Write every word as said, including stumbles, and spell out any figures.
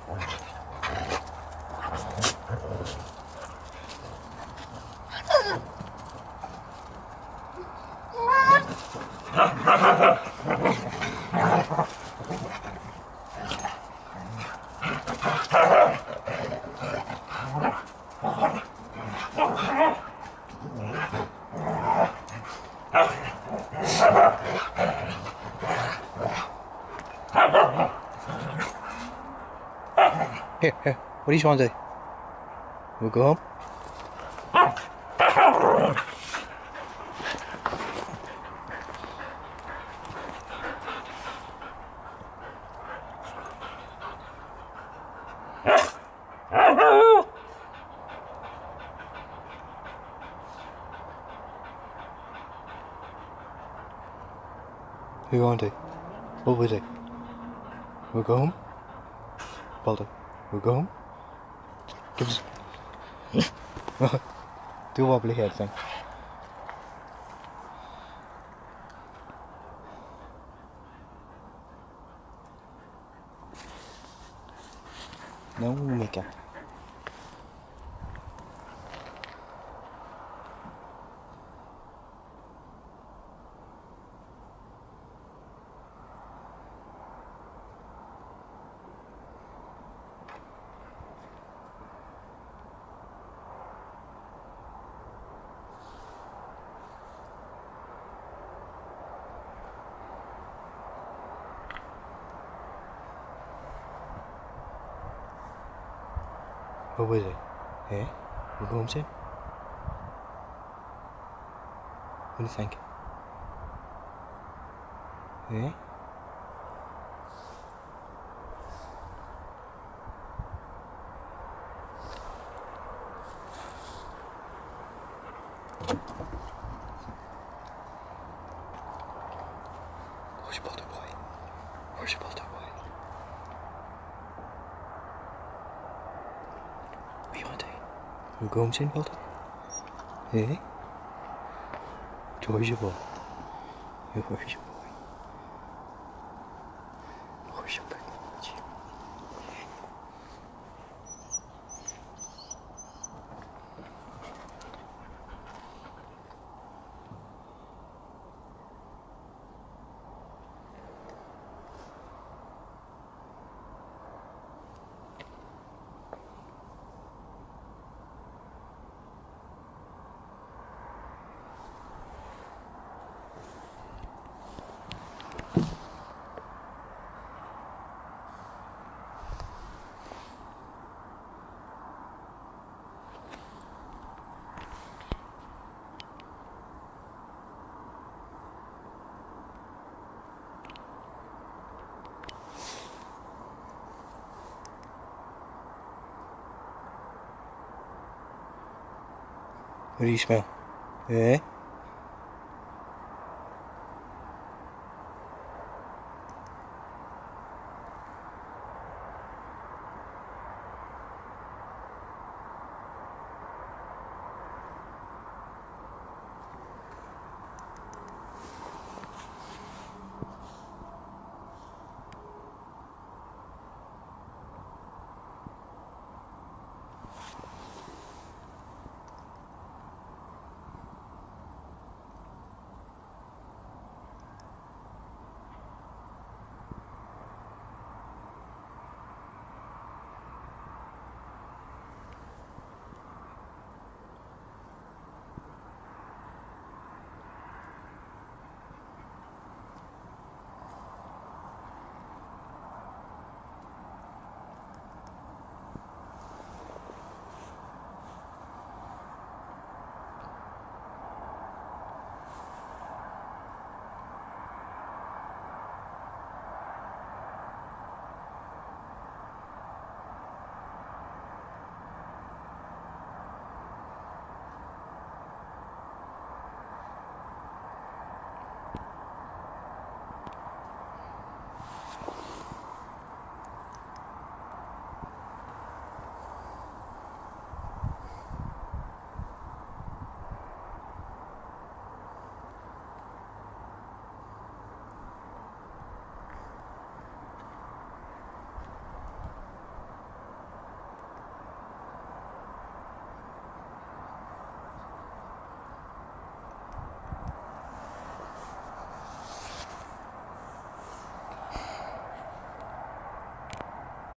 Here, here. What do you want to do? We'll go home? Who you going to? What was it? We'll go home? Balder, we'll go home? Give us... Do a wobbly head thing. No, Mika. What was it? Eh? We'll go home soon? What do you think? Eh? Where's your Balder boy? Where's your Balder boy? What do you want to do? We'll go home soon, Balder? Eh? Where's your boy? Where's your boy? Where's your big boy? What do you smell? Eh?